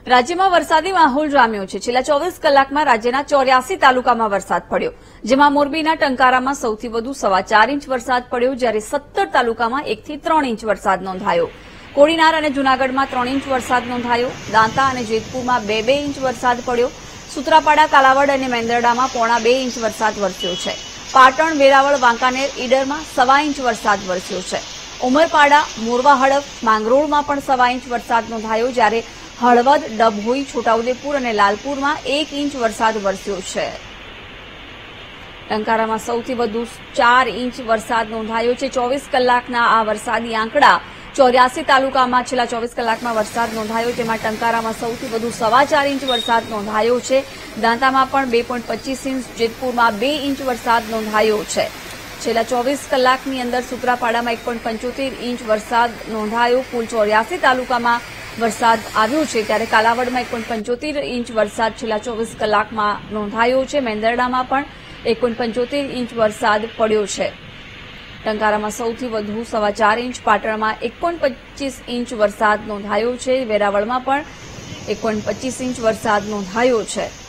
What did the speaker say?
રાજ્યમાં વરસાદી માહોલ જામ્યો છે। છેલ્લા 24 કલાકમાં રાજ્યના 84 તાલુકામાં વરસાદ પડ્યો, જેમાં મોરબીના ટંકારામાં સૌથી વધુ 4.25 ઇંચ વરસાદ પડ્યો, જ્યારે 17 તાલુકામાં 1 થી 3 ઇંચ વરસાદ નોંધાયો। કોડીનાર અને જૂનાગઢમાં 3 ઇંચ વરસાદ નોંધાયો। દાંતા અને જેતપુરમાં 2 ઇંચ વરસાદ પડ્યો। સુત્રાપાડા, કાલાવડ અને મેંદરડામાં 1.25 ઇંચ વરસાદ વરસ્યો છે। પાટણ, વેરાવળ, વાંકાનેર, ઈડરમાં 1.25 ઇંચ વરસાદ વરસ્યો છે। ઉમરપાડા, મોરવા, હડફ, માંગરોળમાં પણ 1.25 ઇંચ વરસાદ નોંધાયો, જ્યારે હળવદ, ડભોઈ, છોટાઉદેપુર અને લાલપુરમાં 1 ઇંચ વરસાદ વરસ્યો છે। ટંકારામાં સૌથી વધુ 4 ઇંચ વરસાદ નોંધાયો છે। 24 કલાકના આ વરસાદી આંકડા 84 તાલુકામાં છેલ્લા 24 કલાકમાં વરસાદ નોંધાયો, જેમાં ટંકારામાં સૌથી વધુ 4.25 ઇંચ વરસાદ નોંધાયો છે। દાંતામાં પણ 2.25 ઇંચ, જેતપુરમાં 2 ઇંચ વરસાદ નોંધાયો છે। છેલ્લા 24 કલાકની અંદર સુત્રાપાડામાં 1.75 ઇંચ વરસાદ નોંધાયો। કુલ 84 તાલુકામાં વરસાદ આવ્યો છે, ત્યારે કાલાવડમાં 1.75 ઇંચ વરસાદ છેલ્લા 24 કલાકમાં નોંધાયો છે। મેંદરડામાં પણ 1.75 ઇંચ વરસાદ પડ્યો છે। ટંકારામાં સૌથી વધુ 4.25 ઇંચ, પાટણમાં 1.25 ઇંચ વરસાદ નોંધાયો છે। વેરાવળમાં પણ 1.25 ઇંચ વરસાદ નોંધાયો છે।